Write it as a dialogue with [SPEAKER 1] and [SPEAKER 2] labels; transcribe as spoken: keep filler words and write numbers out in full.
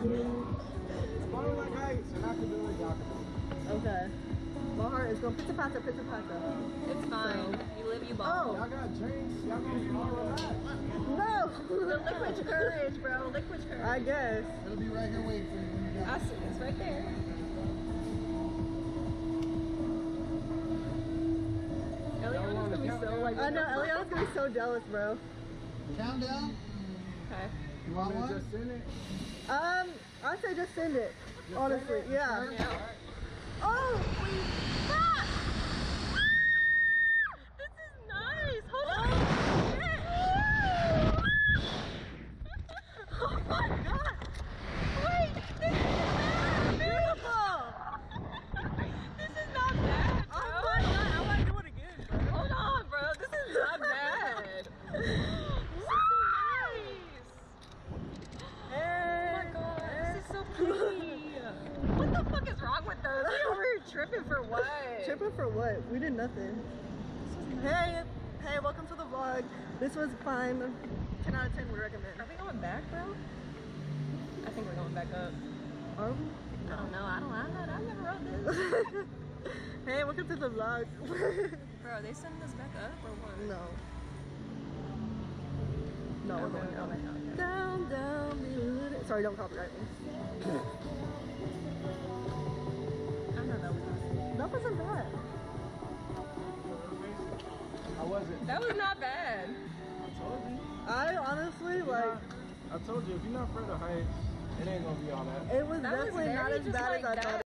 [SPEAKER 1] don't like heights, and I can do it, y'all can do it.
[SPEAKER 2] Okay. My heart is going pizza pata, pizza pata.
[SPEAKER 3] It's fine. So, you live, you ball.
[SPEAKER 2] Oh.
[SPEAKER 1] Y'all got drinks. Y'all gonna all relax.
[SPEAKER 2] No.
[SPEAKER 3] The liquid courage, bro. Liquid courage.
[SPEAKER 2] I guess.
[SPEAKER 1] It'll be right here waiting for you when you get
[SPEAKER 3] I see. It's right there. Eliana's gonna be so like.
[SPEAKER 2] I know. Eliana's gonna be so jealous, bro.
[SPEAKER 1] Countdown.
[SPEAKER 3] Okay.
[SPEAKER 1] You want one? Just send it.
[SPEAKER 2] Um, I'd say just send it. Just honestly, send it? Yeah.
[SPEAKER 3] Yeah.
[SPEAKER 2] Oh, please.
[SPEAKER 3] Ah! This is nice. Hold on. Oh my god. Wait, this is beautiful. This is not bad, bro.
[SPEAKER 2] Oh my god, I want to do it again, bro.
[SPEAKER 3] Hold on, bro. This is not bad. This is so nice.
[SPEAKER 2] Hey,
[SPEAKER 3] oh my god, hey. This is so pretty. What the fuck is wrong with those? We over here tripping for what?
[SPEAKER 2] Tripping for what? We did nothing. Hey, hey, welcome to the vlog. This was fine. ten out of ten we recommend.
[SPEAKER 3] Are we going back, bro? I think we're going back up.
[SPEAKER 2] Are we?
[SPEAKER 3] I don't know. I don't I don't I never wrote this.
[SPEAKER 2] Hey, welcome to the vlog.
[SPEAKER 3] Bro, are they sending us back up or what?
[SPEAKER 2] No. No, we're
[SPEAKER 3] Okay,
[SPEAKER 2] going down.
[SPEAKER 3] okay, okay.
[SPEAKER 2] Down, down, be lit. Sorry, don't copyright me.
[SPEAKER 3] I know that was awesome.
[SPEAKER 2] That wasn't bad.
[SPEAKER 1] I wasn't.
[SPEAKER 3] That was not bad.
[SPEAKER 1] I told you.
[SPEAKER 2] I honestly, like...
[SPEAKER 1] I told you, if you're not afraid of heights, it ain't gonna be all that.
[SPEAKER 2] It was
[SPEAKER 3] That was
[SPEAKER 2] definitely
[SPEAKER 3] very
[SPEAKER 2] not as
[SPEAKER 3] just
[SPEAKER 2] bad
[SPEAKER 3] like
[SPEAKER 2] as I
[SPEAKER 3] that.
[SPEAKER 2] thought.